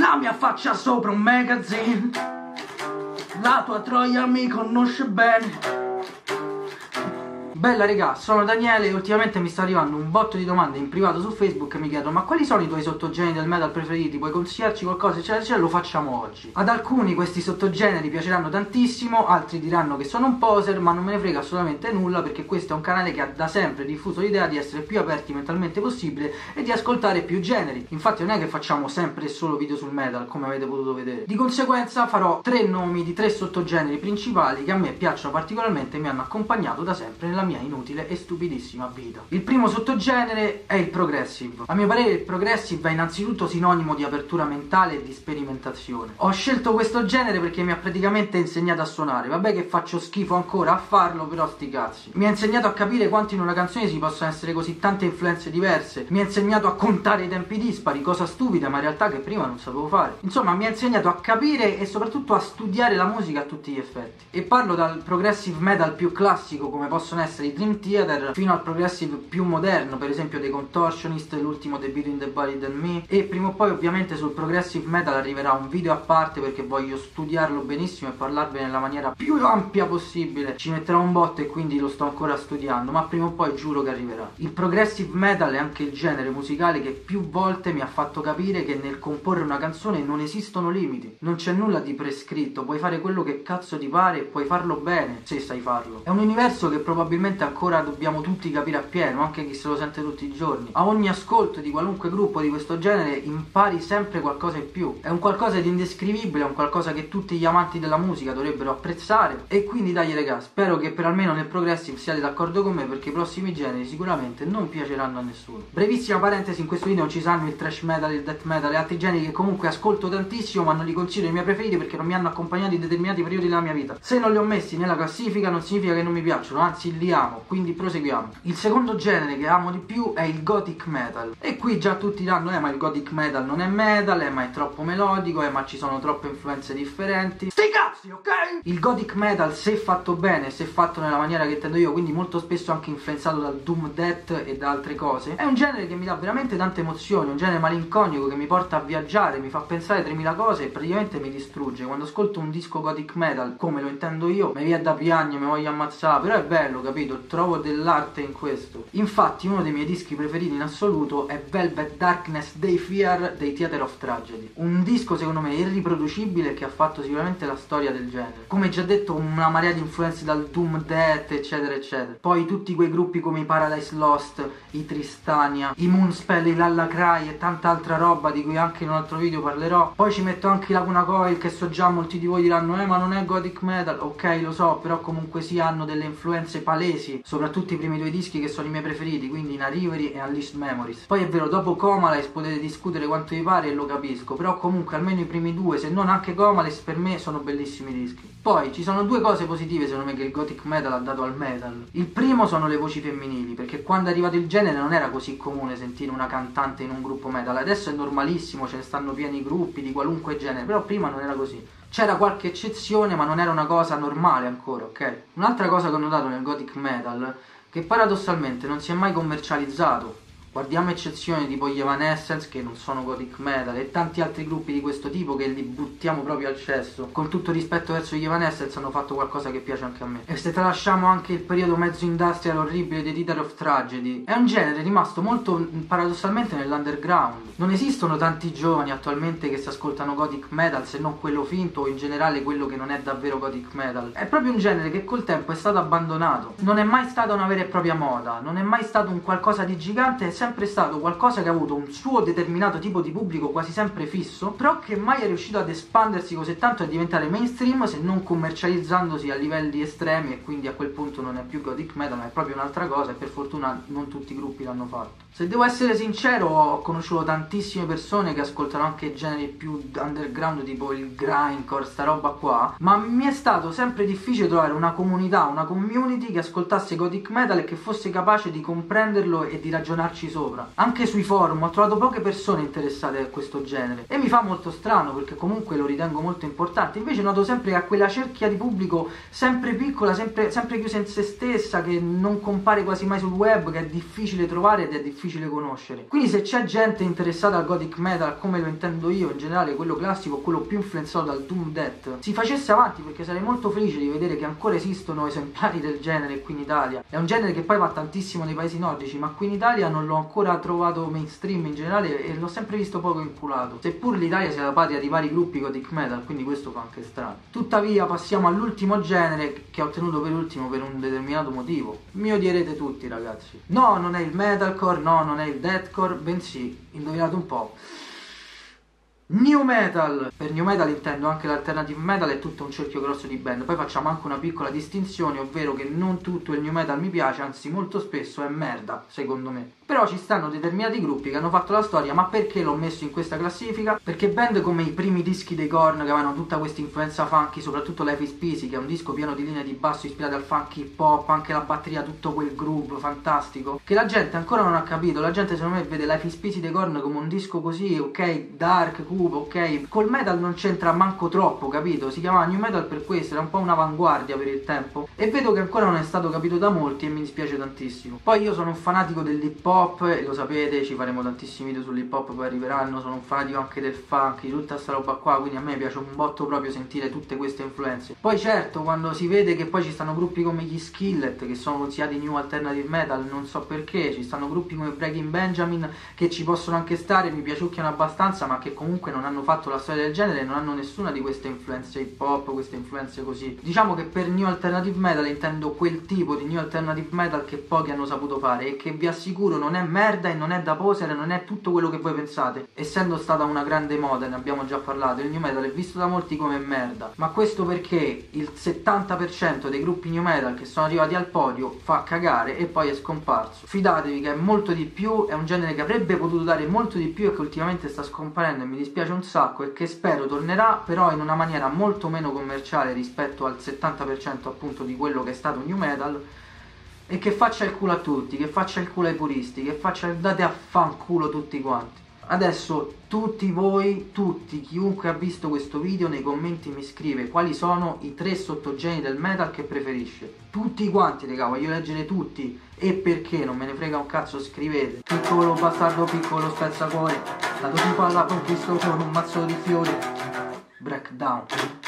La mia faccia sopra un magazine, la tua troia mi conosce bene. Bella regà, sono Daniele e ultimamente mi sta arrivando un botto di domande in privato su Facebook e mi chiedono: ma quali sono i tuoi sottogeneri del metal preferiti? Puoi consigliarci qualcosa? Eccetera, lo facciamo oggi. Ad alcuni questi sottogeneri piaceranno tantissimo, altri diranno che sono un poser, ma non me ne frega assolutamente nulla, perché questo è un canale che ha da sempre diffuso l'idea di essere più aperti mentalmente possibile e di ascoltare più generi. Infatti non è che facciamo sempre e solo video sul metal, come avete potuto vedere. Di conseguenza farò 3 nomi di 3 sottogeneri principali che a me piacciono particolarmente e mi hanno accompagnato da sempre nella mia inutile e stupidissima vita. Il primo sottogenere è il progressive. A mio parere il progressive è innanzitutto sinonimo di apertura mentale e di sperimentazione. Ho scelto questo genere perché mi ha praticamente insegnato a suonare. Vabbè che faccio schifo ancora a farlo, però sti cazzi. Mi ha insegnato a capire quanto in una canzone si possono essere così tante influenze diverse. Mi ha insegnato a contare i tempi dispari, cosa stupida ma in realtà che prima non sapevo fare. Insomma, mi ha insegnato a capire e soprattutto a studiare la musica a tutti gli effetti. E parlo dal progressive metal più classico, come possono essere i Dream Theater, fino al progressive più moderno, per esempio dei Contortionist, l'ultimo The Between the Buried and Me. E prima o poi ovviamente sul progressive metal arriverà un video a parte perché voglio studiarlo benissimo e parlarvene nella maniera più ampia possibile. Ci metterò un botto e quindi lo sto ancora studiando, ma prima o poi giuro che arriverà. Il progressive metal è anche il genere musicale che più volte mi ha fatto capire che nel comporre una canzone non esistono limiti, non c'è nulla di prescritto, puoi fare quello che cazzo ti pare e puoi farlo bene se sai farlo. È un universo che probabilmente ancora dobbiamo tutti capire appieno, anche chi se lo sente tutti i giorni. A ogni ascolto di qualunque gruppo di questo genere impari sempre qualcosa in più. È un qualcosa di indescrivibile, è un qualcosa che tutti gli amanti della musica dovrebbero apprezzare. E quindi dai raga, spero che per almeno nel progressive siate d'accordo con me, perché i prossimi generi sicuramente non piaceranno a nessuno. Brevissima parentesi, in questo video non ci saranno il thrash metal, il death metal e altri generi che comunque ascolto tantissimo, ma non li considero i miei preferiti perché non mi hanno accompagnato in determinati periodi della mia vita. Se non li ho messi nella classifica non significa che non mi piacciono, anzi li amo, quindi proseguiamo. Il secondo genere che amo di più è il gothic metal. E qui già tutti diranno: ma il gothic metal non è metal, ma è troppo melodico, ma ci sono troppe influenze differenti. Sti cazzi, ok? Il gothic metal, se fatto bene, se fatto nella maniera che intendo io, quindi molto spesso anche influenzato dal doom death e da altre cose, è un genere che mi dà veramente tante emozioni, un genere malinconico che mi porta a viaggiare, mi fa pensare 3000 cose e praticamente mi distrugge. Quando ascolto un disco gothic metal, come lo intendo io, mi viene da piangere, mi voglio ammazzare, però è bello, capito? Trovo dell'arte in questo. Infatti uno dei miei dischi preferiti in assoluto è Velvet Darkness Day Fear dei Theater of Tragedy, un disco secondo me irriproducibile che ha fatto sicuramente la storia del genere. Come già detto, una marea di influenze dal doom death eccetera eccetera. Poi tutti quei gruppi come i Paradise Lost, i Tristania, i Moonspell, i Lalla Cry e tanta altra roba di cui anche in un altro video parlerò. Poi ci metto anche i Lacuna Coil, che so già molti di voi diranno: ma non è gothic metal. Ok, lo so, però comunque sì, hanno delle influenze palesi, soprattutto i primi 2 dischi che sono i miei preferiti, quindi In Arrivary e Unleashed Memories. Poi è vero, dopo Comalies potete discutere quanto vi pare e lo capisco, però comunque almeno i primi 2, se non anche Comalies, per me sono bellissimi dischi. Poi ci sono 2 cose positive secondo me che il gothic metal ha dato al metal. Il primo sono le voci femminili, perché quando è arrivato il genere non era così comune sentire una cantante in un gruppo metal. Adesso è normalissimo, ce ne stanno pieni gruppi di qualunque genere, però prima non era così. C'era qualche eccezione, ma non era una cosa normale ancora, ok? Un'altra cosa che ho notato nel gothic metal, che paradossalmente non si è mai commercializzato. Guardiamo eccezioni tipo gli Evanescence, che non sono gothic metal, e tanti altri gruppi di questo tipo che li buttiamo proprio al cesso. Con tutto rispetto verso gli Evanescence, hanno fatto qualcosa che piace anche a me. E se tralasciamo anche il periodo mezzo industrial orribile dei Theater of Tragedy, è un genere rimasto molto paradossalmente nell'underground. Non esistono tanti giovani attualmente che si ascoltano gothic metal, se non quello finto o in generale quello che non è davvero gothic metal. È proprio un genere che col tempo è stato abbandonato. Non è mai stata una vera e propria moda, non è mai stato un qualcosa di gigante, è sempre stato qualcosa che ha avuto un suo determinato tipo di pubblico quasi sempre fisso, però che mai è riuscito ad espandersi così tanto e a diventare mainstream, se non commercializzandosi a livelli estremi, e quindi a quel punto non è più gothic metal ma è proprio un'altra cosa, e per fortuna non tutti i gruppi l'hanno fatto. Se devo essere sincero, ho conosciuto tantissime persone che ascoltano anche generi più underground tipo il grindcore, sta roba qua, ma mi è stato sempre difficile trovare una comunità, una community che ascoltasse gothic metal e che fosse capace di comprenderlo e di ragionarci sopra. Anche sui forum ho trovato poche persone interessate a questo genere e mi fa molto strano, perché comunque lo ritengo molto importante. Invece noto sempre che ha quella cerchia di pubblico sempre piccola, sempre chiusa in se stessa, che non compare quasi mai sul web, che è difficile trovare ed è difficile conoscere. Quindi se c'è gente interessata al gothic metal come lo intendo io, in generale quello classico, quello più influenzato dal doom death, si facesse avanti, perché sarei molto felice di vedere che ancora esistono esemplari del genere qui in Italia. È un genere che poi va tantissimo nei paesi nordici, ma qui in Italia non l'ho ancora trovato mainstream in generale e l'ho sempre visto poco inculato, seppur l'Italia sia la patria di vari gruppi gothic metal, quindi questo fa anche strano. Tuttavia passiamo all'ultimo genere che ho tenuto per ultimo per un determinato motivo. Mi odierete tutti, ragazzi. No, non è il metalcore, no, non è il deathcore, bensì, indovinate un po', new metal. Per new metal intendo anche l'alternative metal e tutto un cerchio grosso di band. Poi facciamo anche una piccola distinzione, ovvero che non tutto il new metal mi piace, anzi molto spesso è merda, secondo me. Però ci stanno determinati gruppi che hanno fatto la storia. Ma perché l'ho messo in questa classifica? Perché band come i primi dischi dei Korn, che avevano tutta questa influenza funky, soprattutto Life is Busy, che è un disco pieno di linee di basso ispirate al funky hip hop, anche la batteria, tutto quel groove fantastico, che la gente ancora non ha capito. La gente secondo me vede Life is Busy dei Korn come un disco così, ok, dark, cupo, ok, col metal non c'entra manco troppo, capito? Si chiamava new metal per questo, era un po' un'avanguardia per il tempo, e vedo che ancora non è stato capito da molti e mi dispiace tantissimo. Poi io sono un fanatico dell'hip hop, e lo sapete, ci faremo tantissimi video sull'hip hop, poi arriveranno. Sono un fanatico anche del funk, di tutta sta roba qua, quindi a me piace un botto proprio sentire tutte queste influenze. Poi certo, quando si vede che poi ci stanno gruppi come gli Skillet, che sono considerati new alternative metal, non so perché, ci stanno gruppi come Breaking Benjamin, che ci possono anche stare, mi piaciucchiano abbastanza, ma che comunque non hanno fatto la storia del genere e non hanno nessuna di queste influenze hip hop, queste influenze così. Diciamo che per new alternative metal intendo quel tipo di new alternative metal che pochi hanno saputo fare e che vi assicuro non è merda e non è da poser, non è tutto quello che voi pensate. Essendo stata una grande moda, ne abbiamo già parlato, il new metal è visto da molti come merda, ma questo perché il 70% dei gruppi new metal che sono arrivati al podio fa cagare e poi è scomparso. Fidatevi che è molto di più, è un genere che avrebbe potuto dare molto di più e che ultimamente sta scomparendo e mi dispiace un sacco, e che spero tornerà, però in una maniera molto meno commerciale rispetto al 70% appunto di quello che è stato new metal, e che faccia il culo a tutti, che faccia il culo ai puristi, che faccia date a fanculo tutti quanti. Adesso tutti voi, chiunque ha visto questo video, nei commenti mi scrive quali sono i 3 sottogeneri del metal che preferisce. Tutti quanti, raga, voglio leggere tutti. E perché, non me ne frega un cazzo, scrivete. Piccolo bastardo, piccolo spezzacuore, dato tipo alla conquisto con un mazzo di fiori. Breakdown.